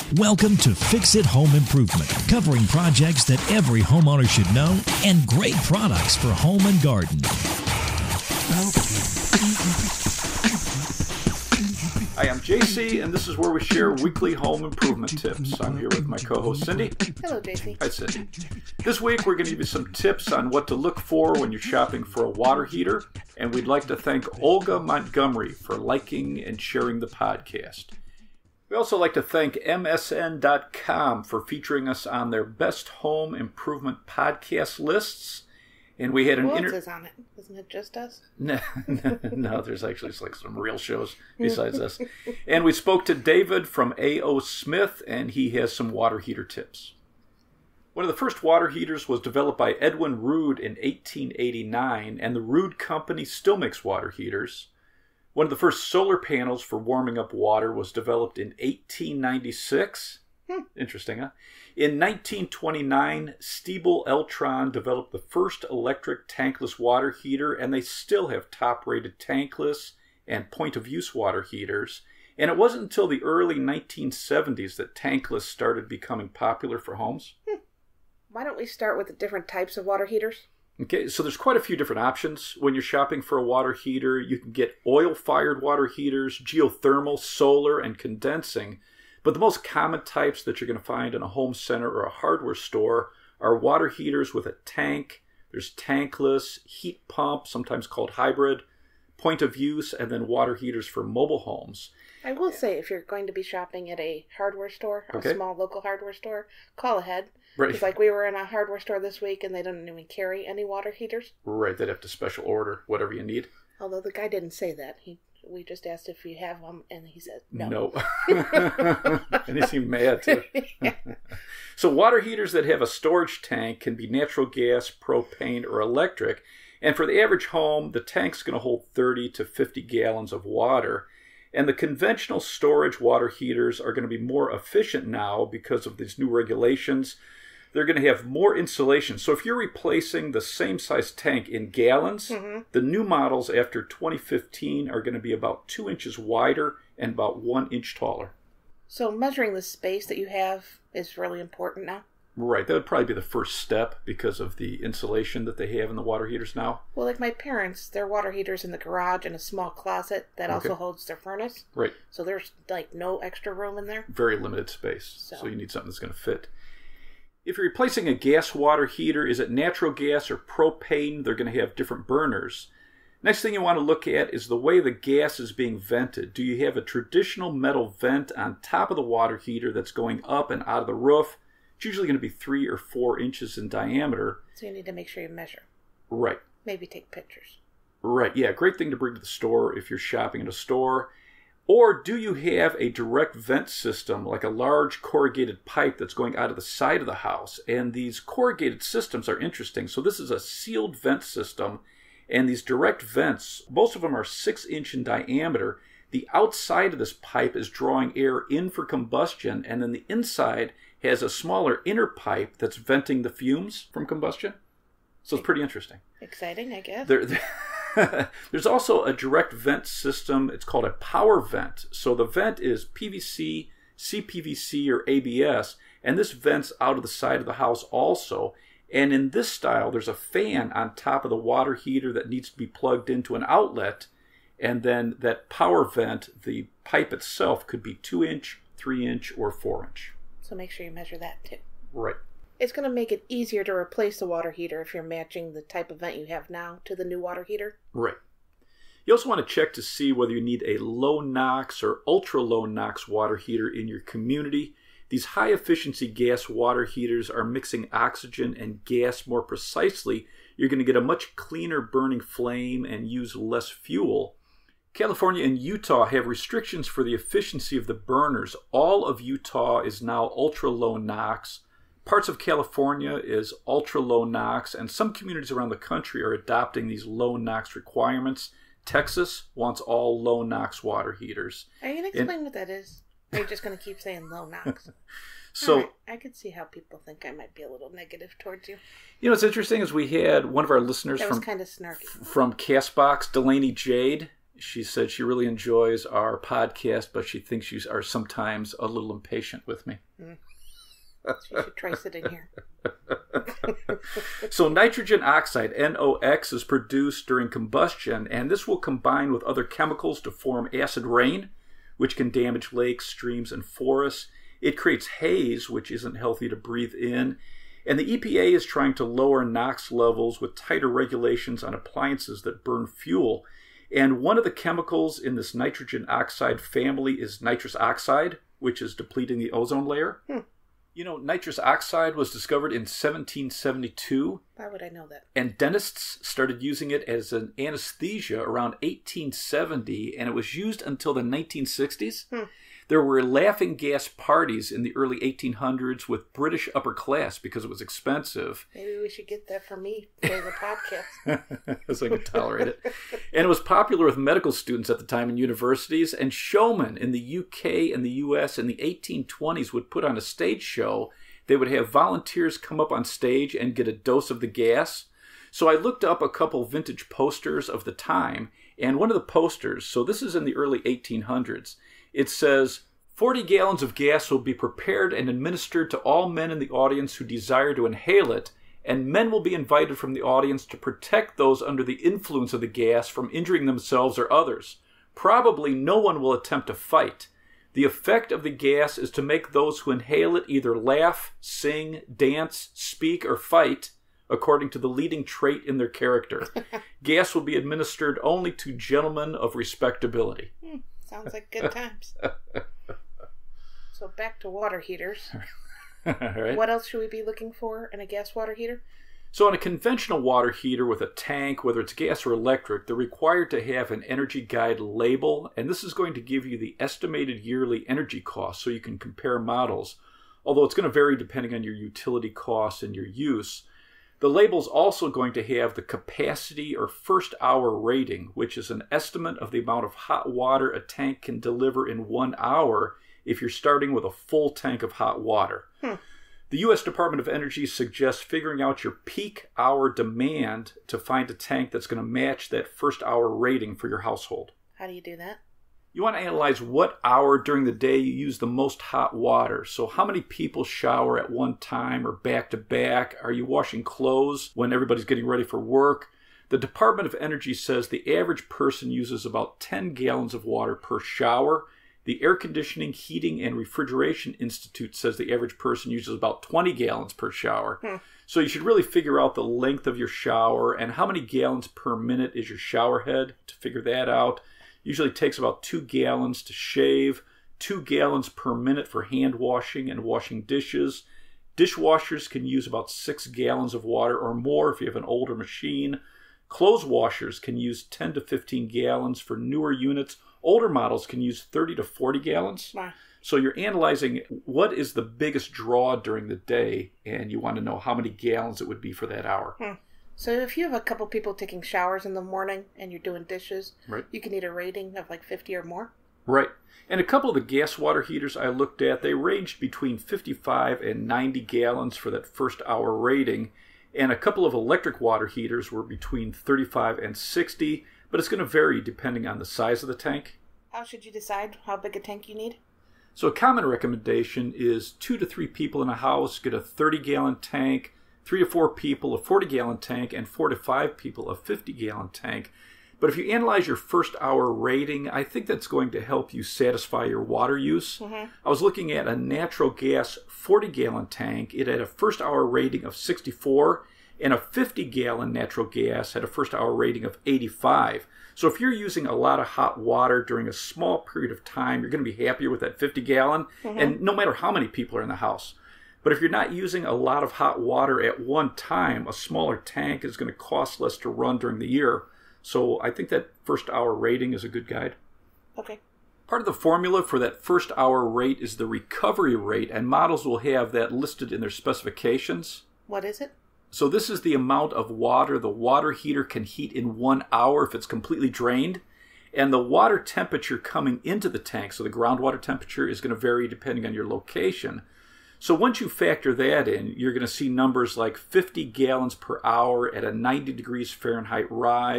Welcome to Fix It Home Improvement, covering projects that every homeowner should know and great products for home and garden. Hi, I'm JC, and this is where we share weekly home improvement tips. I'm here with my co-host Cindy. Hello, JC. Hi, Cindy. This week we're going to give you some tips on what to look for when you're shopping for a water heater, and we'd like to thank Olga Montgomery for liking and sharing the podcast. We also like to thank MSN.com for featuring us on their best home improvement podcast lists. And we had an Who else is on it? Isn't it just us? No, there's actually like some real shows besides us. And we spoke to David from A.O. Smith, and he has some water heater tips. One of the first water heaters was developed by Edwin Rood in 1889, and the Rood Company still makes water heaters. One of the first solar panels for warming up water was developed in 1896. Interesting, huh? In 1929, Stiebel Eltron developed the first electric tankless water heater, and they still have top-rated tankless and point-of-use water heaters. And it wasn't until the early 1970s that tankless started becoming popular for homes. Why don't we start with the different types of water heaters? Okay, so there's quite a few different options. When you're shopping for a water heater, you can get oil-fired water heaters, geothermal, solar, and condensing. But the most common types that you're going to find in a home center or a hardware store are water heaters with a tank. There's tankless, heat pump, sometimes called hybrid, point of use, and then water heaters for mobile homes. I will say, if you're going to be shopping at a hardware store, a small local hardware store, call ahead. Right. It's like we were in a hardware store this week and they don't even carry any water heaters. Right, they'd have to special order whatever you need. Although the guy didn't say that. We just asked if you have them, and he said no. No. And he seemed mad, too. So water heaters that have a storage tank can be natural gas, propane, or electric. And for the average home, the tank's going to hold 30 to 50 gallons of water. And the conventional storage water heaters are going to be more efficient now because of these new regulations. They're going to have more insulation. So if you're replacing the same size tank in gallons, the new models after 2015 are going to be about 2 inches wider and about 1 inch taller. So measuring the space that you have is really important now? Right. That would probably be the first step because of the insulation that they have in the water heaters now. Well, like my parents, their water heater's in the garage in a small closet that also holds their furnace. Right. So there's like no extra room in there. Very limited space. So you need something that's going to fit. If you're replacing a gas water heater, is it natural gas or propane? They're going to have different burners. Next thing you want to look at is the way the gas is being vented. Do you have a traditional metal vent on top of the water heater that's going up and out of the roof? It's usually going to be 3 or 4 inches in diameter. So you need to make sure you measure. Right. Maybe take pictures. Right, yeah, great thing to bring to the store if you're shopping at a store. Or do you have a direct vent system, like a large corrugated pipe that's going out of the side of the house? And these corrugated systems are interesting. So this is a sealed vent system, and these direct vents, most of them are 6 inch in diameter. The outside of this pipe is drawing air in for combustion, and then the inside has a smaller inner pipe that's venting the fumes from combustion. So it's pretty interesting. Exciting, I guess. There's also a direct vent system. It's called a power vent. So the vent is PVC, CPVC, or ABS, and this vents out of the side of the house also. And in this style, there's a fan on top of the water heater that needs to be plugged into an outlet. And then that power vent, the pipe itself, could be 2 inch, 3 inch, or 4 inch. So make sure you measure that too. Right. It's going to make it easier to replace the water heater if you're matching the type of vent you have now to the new water heater. Right. You also want to check to see whether you need a low NOx or ultra low NOx water heater in your community. These high efficiency gas water heaters are mixing oxygen and gas more precisely. You're going to get a much cleaner burning flame and use less fuel. California and Utah have restrictions for the efficiency of the burners. All of Utah is now ultra low NOx. Parts of California is ultra low NOx, and some communities around the country are adopting these low NOx requirements. Texas wants all low NOx water heaters. Are you going to explain what that is? Or are you just going to keep saying low NOx? So right. I could see how people think I might be a little negative towards you. You know, what's interesting is we had one of our listeners that was kind of snarky. from Castbox, Delaney Jade, She said she really enjoys our podcast, but she thinks you are sometimes a little impatient with me. She should try sitting here. So nitrogen oxide, NOx, is produced during combustion, and this will combine with other chemicals to form acid rain, which can damage lakes, streams, and forests. It creates haze, which isn't healthy to breathe in. And the EPA is trying to lower NOx levels with tighter regulations on appliances that burn fuel. And one of the chemicals in this nitrogen oxide family is nitrous oxide, which is depleting the ozone layer. You know, nitrous oxide was discovered in 1772. Why would I know that? And dentists started using it as an anesthesia around 1870, and it was used until the 1960s. There were laughing gas parties in the early 1800s with British upper class because it was expensive. Maybe we should get that for me for the podcast. So I could tolerate it. And it was popular with medical students at the time in universities, and showmen in the UK and the US in the 1820s would put on a stage show. They would have volunteers come up on stage and get a dose of the gas. So I looked up a couple vintage posters of the time, and one of the posters, so this is in the early 1800s, it says, 40 gallons of gas will be prepared and administered to all men in the audience who desire to inhale it, and men will be invited from the audience to protect those under the influence of the gas from injuring themselves or others. Probably no one will attempt to fight. The effect of the gas is to make those who inhale it either laugh, sing, dance, speak, or fight, according to the leading trait in their character. Gas will be administered only to gentlemen of respectability. Sounds like good times. So back to water heaters. Right. What else should we be looking for in a gas water heater? So on a conventional water heater with a tank, whether it's gas or electric, they're required to have an energy guide label, and this is going to give you the estimated yearly energy cost so you can compare models, although it's going to vary depending on your utility costs and your use. The label's also going to have the capacity or first hour rating, which is an estimate of the amount of hot water a tank can deliver in 1 hour if you're starting with a full tank of hot water. The U.S. Department of Energy suggests figuring out your peak hour demand to find a tank that's going to match that first hour rating for your household. How do you do that? You want to analyze what hour during the day you use the most hot water. So how many people shower at one time or back to back? Are you washing clothes when everybody's getting ready for work? The Department of Energy says the average person uses about 10 gallons of water per shower. The Air Conditioning, Heating, and Refrigeration Institute says the average person uses about 20 gallons per shower. So you should really figure out the length of your shower and how many gallons per minute is your shower head to figure that out. Usually takes about 2 gallons to shave, 2 gallons per minute for hand washing and washing dishes. Dishwashers can use about 6 gallons of water or more if you have an older machine. Clothes washers can use 10 to 15 gallons for newer units. Older models can use 30 to 40 gallons. Wow. So you're analyzing what is the biggest draw during the day, and you want to know how many gallons it would be for that hour. So if you have a couple people taking showers in the morning and you're doing dishes, Right. You can need a rating of like 50 or more? Right. And a couple of the gas water heaters I looked at, they ranged between 55 and 90 gallons for that first hour rating. And a couple of electric water heaters were between 35 and 60, but it's going to vary depending on the size of the tank. How should you decide how big a tank you need? So a common recommendation is 2 to 3 people in a house get a 30-gallon tank, 3 to 4 people a 40-gallon tank, and 4 to 5 people a 50-gallon tank. But if you analyze your first hour rating, I think that's going to help you satisfy your water use. I was looking at a natural gas 40-gallon tank. It had a first hour rating of 64, and a 50-gallon natural gas had a first hour rating of 85. So if you're using a lot of hot water during a small period of time, you're going to be happier with that 50-gallon, and no matter how many people are in the house. But if you're not using a lot of hot water at one time, a smaller tank is going to cost less to run during the year. So I think that first hour rating is a good guide. Okay. Part of the formula for that first hour rate is the recovery rate, and models will have that listed in their specifications. What is it? So this is the amount of water the water heater can heat in 1 hour if it's completely drained. And the water temperature coming into the tank, so the groundwater temperature, is going to vary depending on your location. So once you factor that in, you're going to see numbers like 50 gallons per hour at a 90 degrees Fahrenheit rise,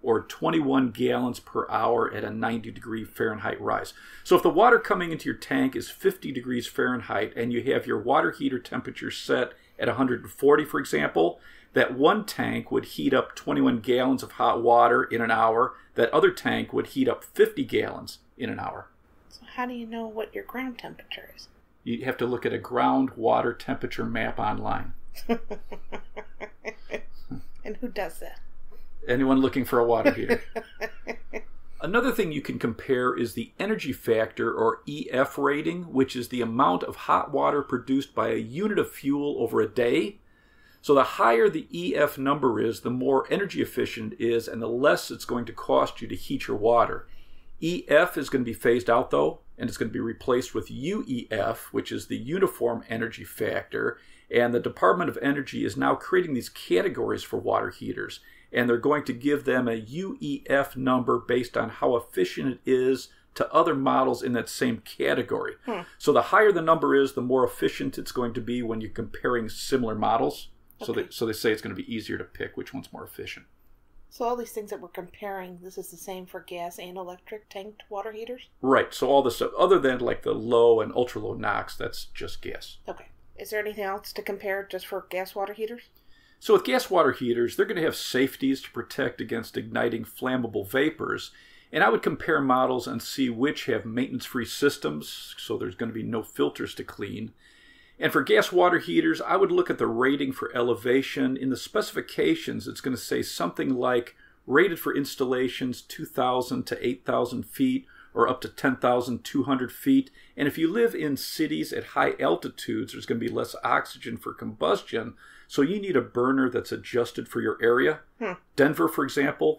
or 21 gallons per hour at a 90 degree Fahrenheit rise. So if the water coming into your tank is 50 degrees Fahrenheit and you have your water heater temperature set at 140, for example, that one tank would heat up 21 gallons of hot water in an hour. That other tank would heat up 50 gallons in an hour. So how do you know what your ground temperature is? You have to look at a groundwater temperature map online. And who does that? Anyone looking for a water heater. Another thing you can compare is the energy factor, or EF rating, which is the amount of hot water produced by a unit of fuel over a day. So the higher the EF number is, the more energy efficient it is, and the less it's going to cost you to heat your water. EF is going to be phased out, though, and it's going to be replaced with UEF, which is the Uniform Energy Factor. And the Department of Energy is now creating these categories for water heaters, and they're going to give them a UEF number based on how efficient it is to other models in that same category. So the higher the number is, the more efficient it's going to be when you're comparing similar models. Okay. So they say it's going to be easier to pick which one's more efficient. So all these things that we're comparing, this is the same for gas and electric tanked water heaters? Right. So all this stuff, other than like the low and ultra low NOx, that's just gas. Okay. Is there anything else to compare just for gas water heaters? So with gas water heaters, they're going to have safeties to protect against igniting flammable vapors. And I would compare models and see which have maintenance-free systems, so there's going to be no filters to clean. And for gas water heaters, I would look at the rating for elevation. In the specifications, it's going to say something like rated for installations 2,000 to 8,000 feet or up to 10,200 feet. And if you live in cities at high altitudes, there's going to be less oxygen for combustion, so you need a burner that's adjusted for your area. Denver, for example,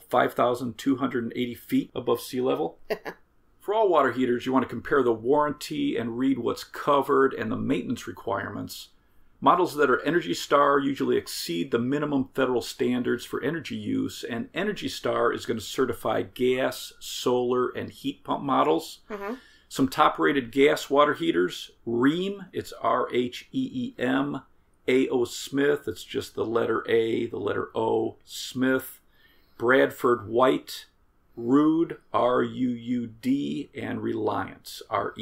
5,280 feet above sea level. For all water heaters, you want to compare the warranty and read what's covered and the maintenance requirements. Models that are Energy Star usually exceed the minimum federal standards for energy use, and Energy Star is going to certify gas, solar, and heat pump models. Some top-rated gas water heaters: Rheem, it's R-H-E-E-M, A.O. Smith, it's just the letter A, the letter O, Smith, Bradford White, Ruud, R-U-U-D, and Reliance,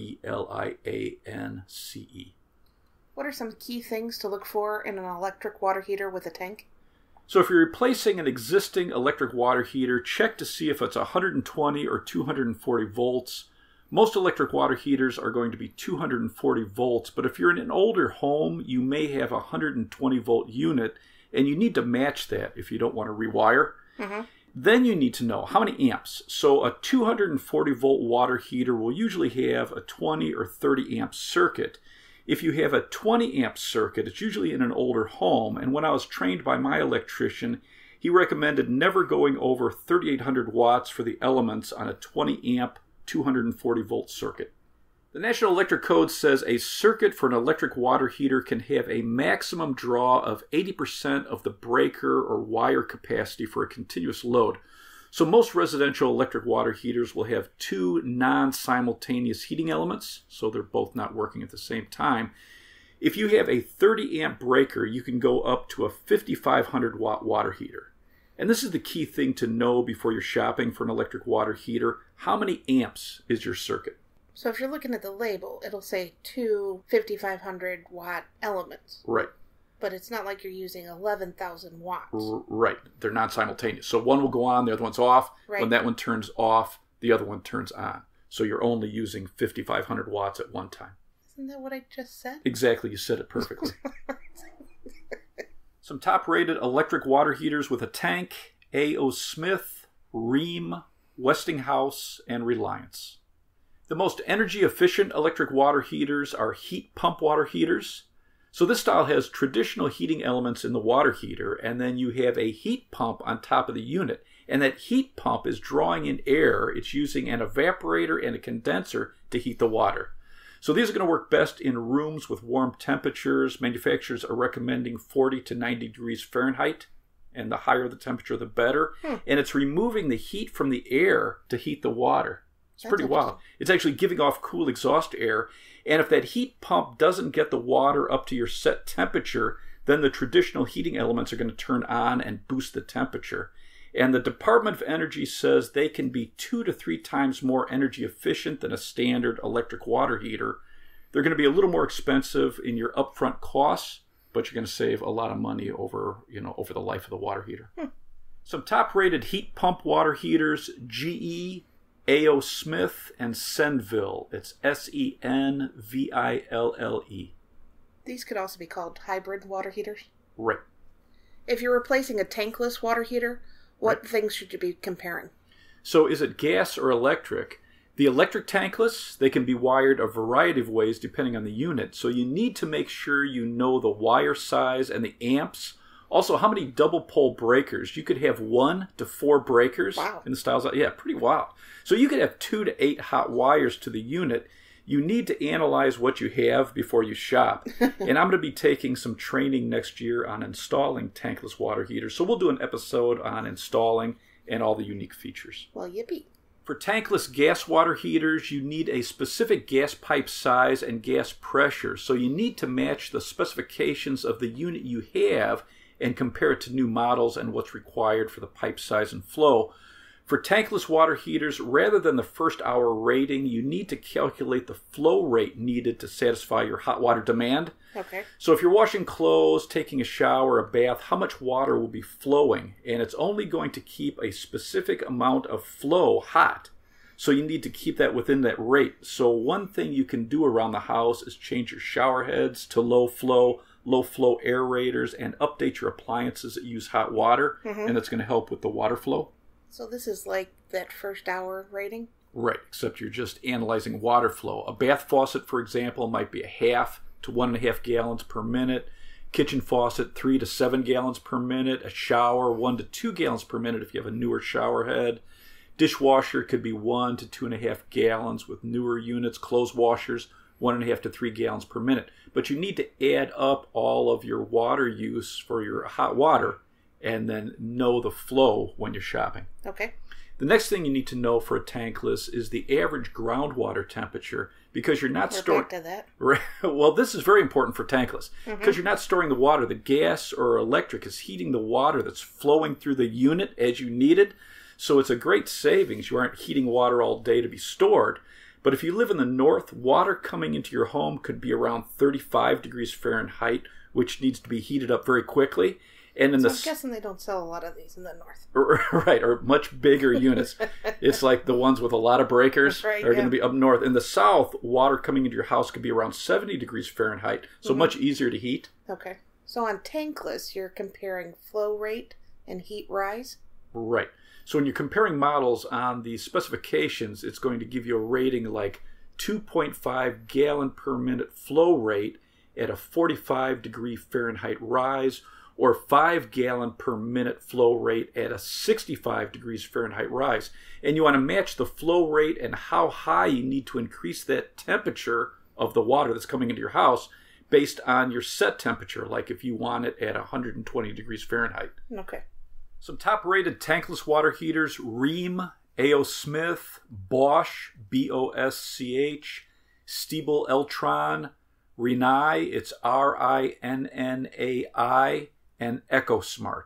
R-E-L-I-A-N-C-E. What are some key things to look for in an electric water heater with a tank? So if you're replacing an existing electric water heater, check to see if it's 120 or 240 volts. Most electric water heaters are going to be 240 volts, but if you're in an older home, you may have a 120 volt unit, and you need to match that if you don't want to rewire. Then you need to know how many amps. So a 240 volt water heater will usually have a 20 or 30 amp circuit. If you have a 20 amp circuit, it's usually in an older home, and when I was trained by my electrician, he recommended never going over 3,800 watts for the elements on a 20 amp 240 volt circuit. The National Electric Code says a circuit for an electric water heater can have a maximum draw of 80% of the breaker or wire capacity for a continuous load. So most residential electric water heaters will have two non-simultaneous heating elements, so they're both not working at the same time. If you have a 30 amp breaker, you can go up to a 5,500 watt water heater. And this is the key thing to know before you're shopping for an electric water heater. How many amps is your circuit? So if you're looking at the label, it'll say two 5,500 watt elements. Right. But it's not like you're using 11,000 watts. Right. They're not simultaneous. So one will go on, the other one's off. Right. When that one turns off, the other one turns on. So you're only using 5,500 watts at one time. Isn't that what I just said? Exactly. You said it perfectly. Some top-rated electric water heaters with a tank: A.O. Smith, Rheem, Westinghouse, and Reliance. The most energy-efficient electric water heaters are heat pump water heaters. So this style has traditional heating elements in the water heater, and then you have a heat pump on top of the unit. And that heat pump is drawing in air. It's using an evaporator and a condenser to heat the water. So these are going to work best in rooms with warm temperatures. Manufacturers are recommending 40 to 90 degrees Fahrenheit, and the higher the temperature, the better. And it's removing the heat from the air to heat the water. It's pretty wild. It's actually giving off cool exhaust air. And if that heat pump doesn't get the water up to your set temperature, then the traditional heating elements are going to turn on and boost the temperature. And the Department of Energy says they can be 2 to 3 times more energy efficient than a standard electric water heater. They're going to be a little more expensive in your upfront costs, but you're going to save a lot of money over the life of the water heater. Some top-rated heat pump water heaters: GE, A.O. Smith, and Senville. It's Senville. These could also be called hybrid water heaters. Right. If you're replacing a tankless water heater, what things should you be comparing? So is it gas or electric? The electric tankless, they can be wired a variety of ways depending on the unit. So you need to make sure you know the wire size and the amps. Also, how many double pole breakers? You could have 1 to 4 breakers in the styles. Yeah, pretty wild. So you could have 2 to 8 hot wires to the unit. You need to analyze what you have before you shop. And I'm going to be taking some training next year on installing tankless water heaters. So we'll do an episode on installing and all the unique features. Well, yippee. For tankless gas water heaters, you need a specific gas pipe size and gas pressure. So you need to match the specifications of the unit you have and compare it to new models and what's required for the pipe size and flow. For tankless water heaters, rather than the first hour rating, you need to calculate the flow rate needed to satisfy your hot water demand. Okay. So if you're washing clothes, taking a shower, a bath, how much water will be flowing? And it's only going to keep a specific amount of flow hot. So you need to keep that within that rate. So one thing you can do around the house is change your shower heads to low flow aerators, and update your appliances that use hot water. And that's going to help with the water flow. So this is like that first hour rating? Right, except you're just analyzing water flow. A bath faucet, for example, might be 1/2 to 1.5 gallons per minute. Kitchen faucet, 3 to 7 gallons per minute. A shower, 1 to 2 gallons per minute if you have a newer shower head. Dishwasher could be 1 to 2.5 gallons with newer units. Clothes washers, 1.5 to 3 gallons per minute. But you need to add up all of your water use for your hot water and then know the flow when you're shopping. Okay. The next thing you need to know for a tankless is the average groundwater temperature, because you're not storing. Back to that. Well, this is very important for tankless because you're not storing the water. The gas or electric is heating the water that's flowing through the unit as you need it. So it's a great savings. You aren't heating water all day to be stored. But if you live in the north, water coming into your home could be around 35 degrees Fahrenheit, which needs to be heated up very quickly. And I'm guessing they don't sell a lot of these in the north. Right, or much bigger units. It's like the ones with a lot of breakers are going to be up north. In the south, water coming into your house could be around 70 degrees Fahrenheit, so much easier to heat. Okay. So on tankless, you're comparing flow rate and heat rise? Right. So when you're comparing models on the specifications, it's going to give you a rating like 2.5 gallon per minute flow rate at a 45 degree Fahrenheit rise, or 5 gallon per minute flow rate at a 65 degrees Fahrenheit rise. And you want to match the flow rate and how high you need to increase that temperature of the water that's coming into your house based on your set temperature, like if you want it at 120 degrees Fahrenheit. Okay. Some top-rated tankless water heaters: Rheem, A.O. Smith, Bosch, B-O-S-C-H, Stiebel Eltron, Rinnai, it's R-I-N-N-A-I, and EcoSmart,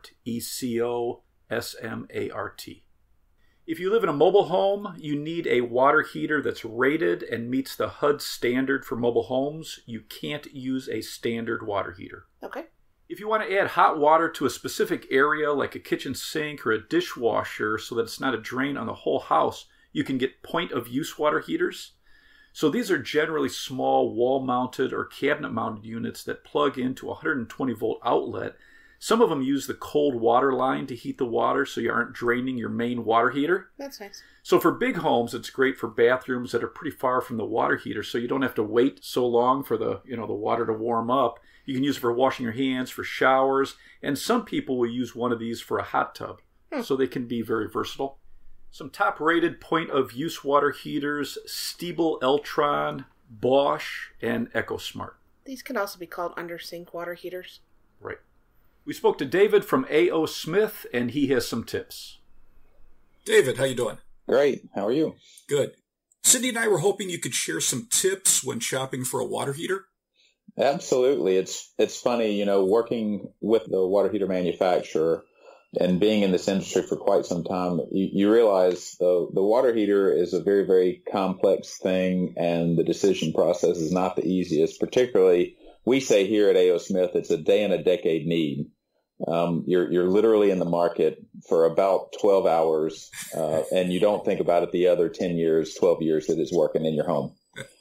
E-C-O-S-M-A-R-T. If you live in a mobile home, you need a water heater that's rated and meets the HUD standard for mobile homes. You can't use a standard water heater. Okay. If you want to add hot water to a specific area like a kitchen sink or a dishwasher so that it's not a drain on the whole house, you can get point-of-use water heaters. So these are generally small wall-mounted or cabinet-mounted units that plug into a 120-volt outlet. Some of them use the cold water line to heat the water so you aren't draining your main water heater. That's nice. So for big homes, it's great for bathrooms that are pretty far from the water heater, so you don't have to wait so long for the water to warm up. You can use it for washing your hands, for showers, and some people will use one of these for a hot tub. So they can be very versatile. Some top-rated point-of-use water heaters: Stiebel Eltron, Bosch, and EcoSmart. These can also be called under-sink water heaters. Right. We spoke to David from A.O. Smith, and he has some tips. David, how you doing? Great. How are you? Good. Cindy and I were hoping you could share some tips when shopping for a water heater. Absolutely. It's funny, working with the water heater manufacturer, and being in this industry for quite some time, you realize the water heater is a very, very complex thing, and the decision process is not the easiest. Particularly, we say here at A.O. Smith, it's a day and a decade need. You're literally in the market for about 12 hours, and you don't think about it the other 10 years, 12 years that it's working in your home.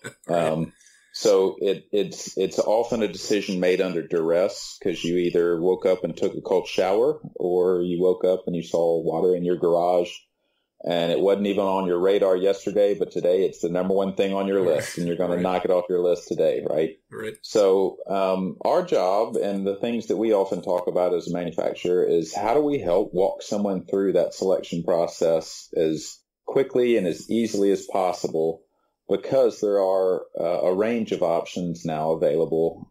So it's often a decision made under duress, because you either woke up and took a cold shower, or you woke up and you saw water in your garage, and it wasn't even on your radar yesterday, but today it's the number one thing on your list, and you're going to knock it off your list today, right? Right. So our job, and the things that we often talk about as a manufacturer, is how do we help walk someone through that selection process as quickly and as easily as possible, because there are a range of options now available,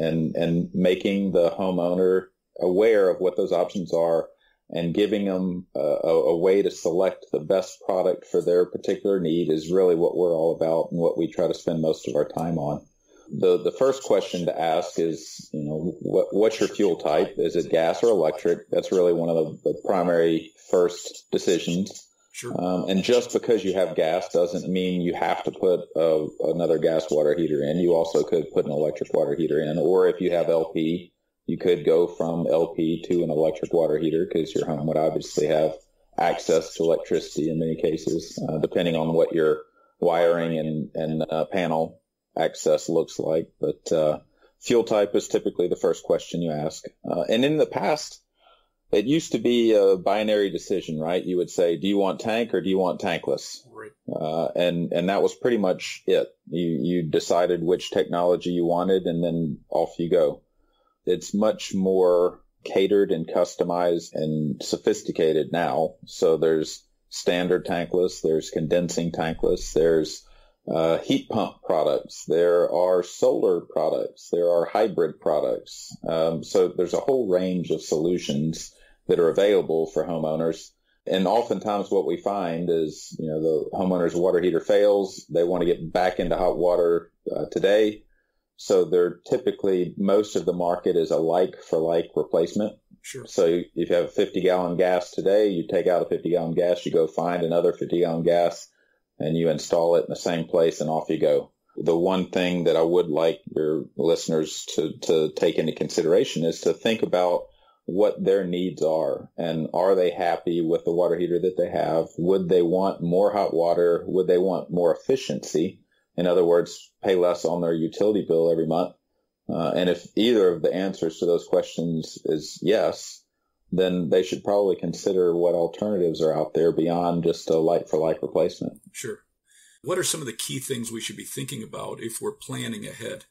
and making the homeowner aware of what those options are and giving them a way to select the best product for their particular need is really what we're all about and what we try to spend most of our time on. The first question to ask is, what's your fuel type? Is it gas or electric? That's really one of the primary first decisions. Sure. And just because you have gas doesn't mean you have to put another gas water heater in. You also could put an electric water heater in, or if you have LP, you could go from LP to an electric water heater, because your home would obviously have access to electricity in many cases, depending on what your wiring and panel access looks like. But fuel type is typically the first question you ask. And in the past, it used to be a binary decision, right? You would say, do you want tank or do you want tankless? Right. And that was pretty much it. You decided which technology you wanted, and then off you go. It's much more catered and customized and sophisticated now. So there's standard tankless, there's condensing tankless, there's heat pump products, there are solar products, there are hybrid products. So there's a whole range of solutions that are available for homeowners. And oftentimes what we find is, the homeowner's water heater fails. They want to get back into hot water today. So they're typically, most of the market is a like-for-like replacement. Sure. So if you have a 50-gallon gas today, you take out a 50-gallon gas, you go find another 50-gallon gas, and you install it in the same place, and off you go. The one thing that I would like your listeners to take into consideration is to think about what their needs are, and are they happy with the water heater that they have? Would they want more hot water? Would they want more efficiency? In other words, pay less on their utility bill every month. And if either of the answers to those questions is yes, then they should probably consider what alternatives are out there beyond just a like-for-like replacement. Sure. What are some of the key things we should be thinking about if we're planning ahead?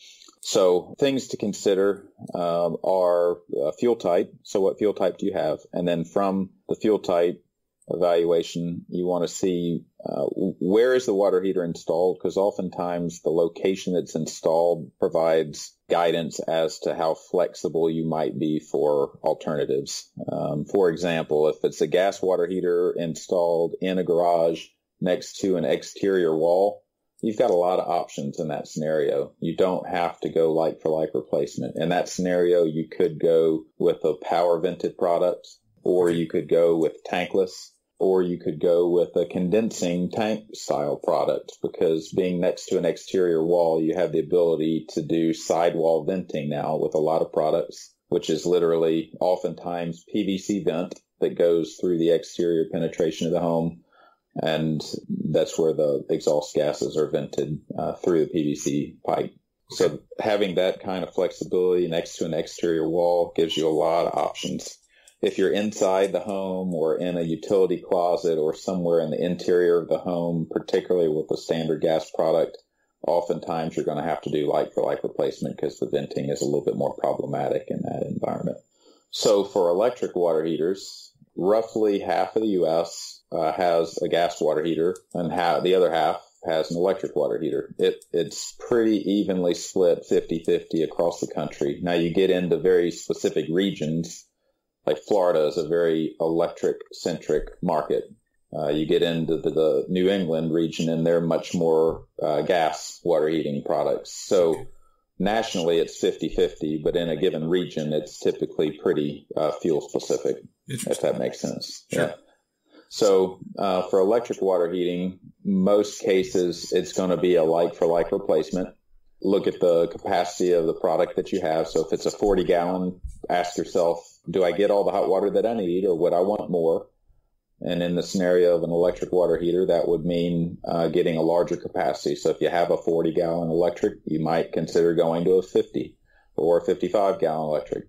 So things to consider are fuel type. So what fuel type do you have? And then from the fuel type evaluation, you want to see where is the water heater installed, because oftentimes the location that's installed provides guidance as to how flexible you might be for alternatives. For example, if it's a gas water heater installed in a garage next to an exterior wall, you've got a lot of options in that scenario. You don't have to go like-for-like replacement. In that scenario, you could go with a power vented product, or you could go with tankless, or you could go with a condensing tank style product, because being next to an exterior wall, you have the ability to do sidewall venting now with a lot of products, which is literally oftentimes PVC vent that goes through the exterior penetration of the home. And that's where the exhaust gases are vented through the PVC pipe. So having that kind of flexibility next to an exterior wall gives you a lot of options. If you're inside the home or in a utility closet or somewhere in the interior of the home, particularly with a standard gas product, oftentimes you're going to have to do like-for-like replacement because the venting is a little bit more problematic in that environment. So for electric water heaters, roughly half of the U.S. Has a gas water heater, and the other half has an electric water heater. It's pretty evenly split 50-50 across the country. Now you get into very specific regions, like Florida is a very electric-centric market. You get into the New England region, and they're much more gas water heating products. So nationally it's 50-50, but in a given region, it's typically pretty fuel specific, if that makes sense. Sure. Yeah. So for electric water heating, most cases, it's going to be a like-for-like replacement. Look at the capacity of the product that you have. So if it's a 40-gallon, ask yourself, do I get all the hot water that I need, or would I want more? And in the scenario of an electric water heater, that would mean getting a larger capacity. So if you have a 40-gallon electric, you might consider going to a 50 or a 55-gallon electric.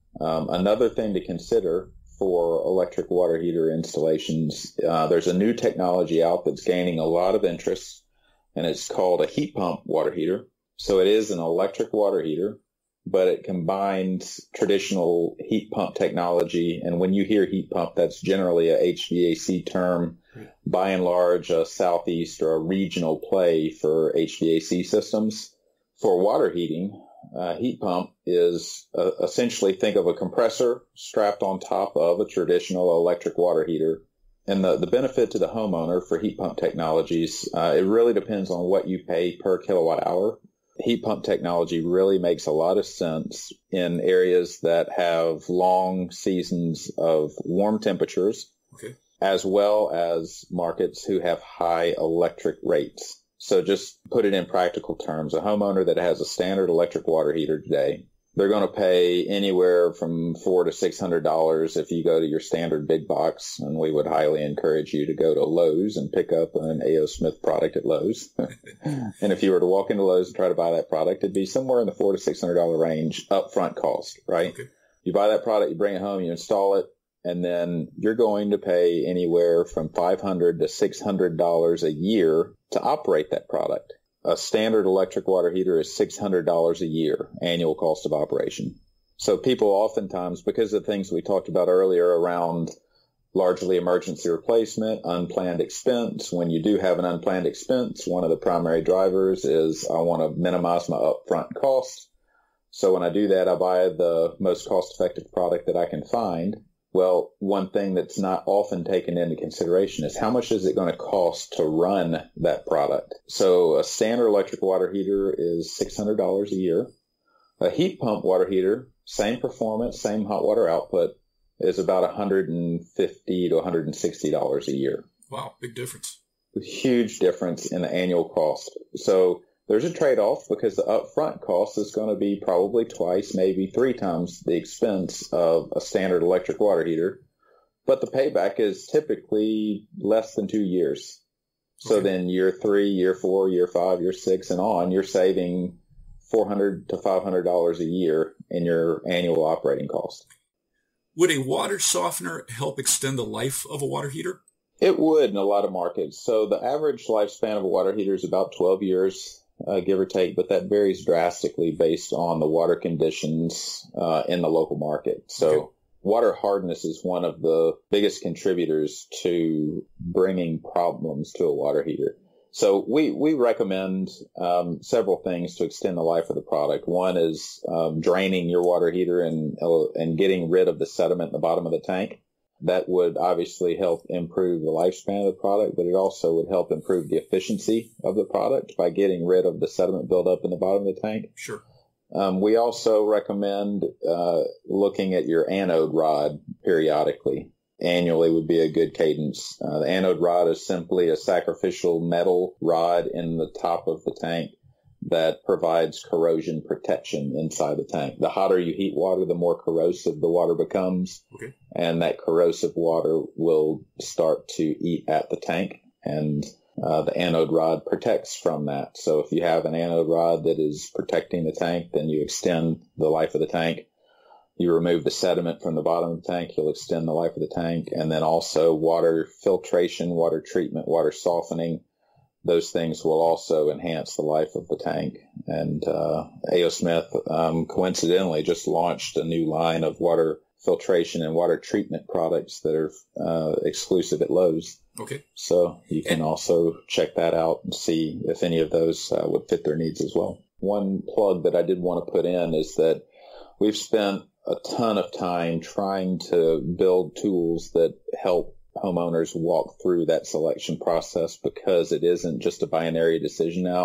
Another thing to consider for electric water heater installations, there's a new technology out that's gaining a lot of interest, and it's called a heat pump water heater. So it is an electric water heater, but it combines traditional heat pump technology. And when you hear heat pump, that's generally a HVAC term, by and large, a southeast or a regional play for HVAC systems. For water heating, heat pump is essentially, think of a compressor strapped on top of a traditional electric water heater. And the benefit to the homeowner for heat pump technologies, it really depends on what you pay per kilowatt hour. Heat pump technology really makes a lot of sense in areas that have long seasons of warm temperatures, as well as markets who have high electric rates. So just put it in practical terms, a homeowner that has a standard electric water heater today, they're going to pay anywhere from $400 to $600 if you go to your standard big box. And we would highly encourage you to go to Lowe's and pick up an A.O. Smith product at Lowe's. And if you were to walk into Lowe's and try to buy that product, it'd be somewhere in the $400 to $600 range upfront cost, right? Okay. You buy that product, you bring it home, you install it, and then you're going to pay anywhere from $500 to $600 a year to operate that product. A standard electric water heater is $600 a year, annual cost of operation. So people oftentimes, because of things we talked about earlier around largely emergency replacement, unplanned expense, when you do have an unplanned expense, one of the primary drivers is I want to minimize my upfront costs. So when I do that, I buy the most cost-effective product that I can find. Well, one thing that's not often taken into consideration is how much is it going to cost to run that product? So a standard electric water heater is $600 a year. A heat pump water heater, same performance, same hot water output, is about $150 to $160 a year. Wow, big difference. A huge difference in the annual cost. So there's a trade-off because the upfront cost is going to be probably twice, maybe 3 times the expense of a standard electric water heater. But the payback is typically less than 2 years. Okay. So then year 3, year 4, year 5, year 6, and on, you're saving $400 to $500 a year in your annual operating cost. Would a water softener help extend the life of a water heater? It would in a lot of markets. So the average lifespan of a water heater is about 12 years. Give or take, but that varies drastically based on the water conditions in the local market. So water hardness is one of the biggest contributors to bringing problems to a water heater. So we recommend several things to extend the life of the product. One is draining your water heater and getting rid of the sediment at the bottom of the tank. That would obviously help improve the lifespan of the product, but it also would help improve the efficiency of the product by getting rid of the sediment buildup in the bottom of the tank. Sure. We also recommend looking at your anode rod periodically. Annually would be a good cadence. The anode rod is simply a sacrificial metal rod in the top of the tank that provides corrosion protection inside the tank. The hotter you heat water, the more corrosive the water becomes. Okay. And that corrosive water will start to eat at the tank. And the anode rod protects from that. So if you have an anode rod that is protecting the tank, then you extend the life of the tank. You remove the sediment from the bottom of the tank, you'll extend the life of the tank. And then also water filtration, water treatment, water softening. Those things will also enhance the life of the tank. And A.O. Smith coincidentally just launched a new line of water filtration and water treatment products that are exclusive at Lowe's. Okay. So you can also check that out and see if any of those would fit their needs as well. One plug that I did want to put in is that we've spent a ton of time trying to build tools that help homeowners walk through that selection process, because it isn't just a binary decision now.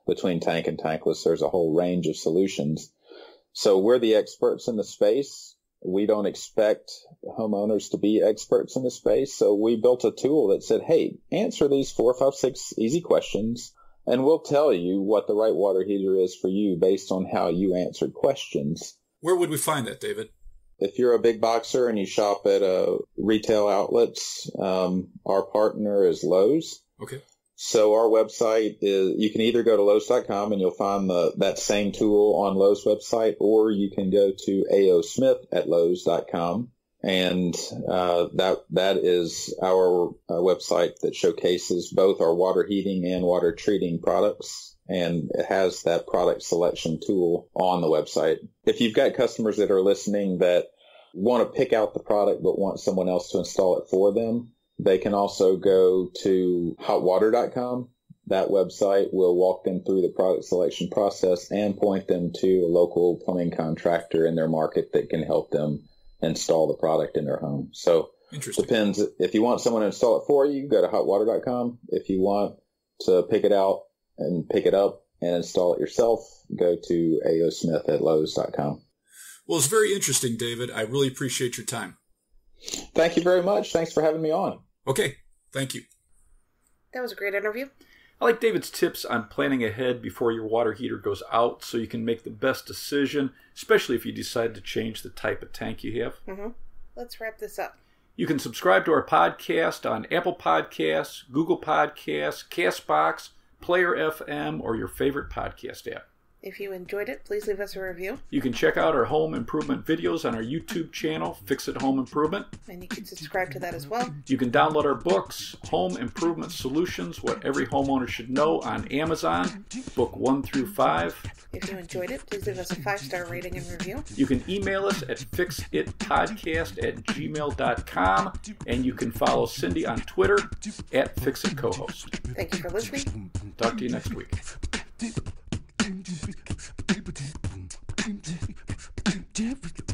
between tank and tankless. There's a whole range of solutions. So we're the experts in the space. We don't expect homeowners to be experts in the space. So we built a tool that said, hey, answer these 4, 5, 6 easy questions, and we'll tell you what the right water heater is for you based on how you answered questions. Where would we find that, David? If you're a big boxer and you shop at retail outlets, our partner is Lowe's. Okay. So our website is, you can either go to Lowe's.com and you'll find that same tool on Lowe's website, or you can go to AOSmith at Lowe's.com. And that is our website that showcases both our water heating and water treating products. And it has that product selection tool on the website. If you've got customers that are listening that want to pick out the product but want someone else to install it for them, they can also go to hotwater.com. That website will walk them through the product selection process and point them to a local plumbing contractor in their market that can help them install the product in their home. So it depends. If you want someone to install it for you, go to hotwater.com. If you want to pick it out and pick it up and install it yourself, go to AOSmith at Lowe's.com. Well, it's very interesting, David. I really appreciate your time. Thank you very much. Thanks for having me on. Okay. Thank you. That was a great interview. I like David's tips on planning ahead before your water heater goes out so you can make the best decision, especially if you decide to change the type of tank you have. Mm-hmm. Let's wrap this up. You can subscribe to our podcast on Apple Podcasts, Google Podcasts, CastBox, Player FM, or your favorite podcast app. If you enjoyed it, please leave us a review. You can check out our home improvement videos on our YouTube channel, Fix It Home Improvement. And you can subscribe to that as well. You can download our books, Home Improvement Solutions, What Every Homeowner Should Know, on Amazon, book 1 through 5. If you enjoyed it, please leave us a 5-star rating and review. You can email us at fixitpodcast@gmail.com, and you can follow Cindy on Twitter at FixItCohost. Thank you for listening. Talk to you next week. Different.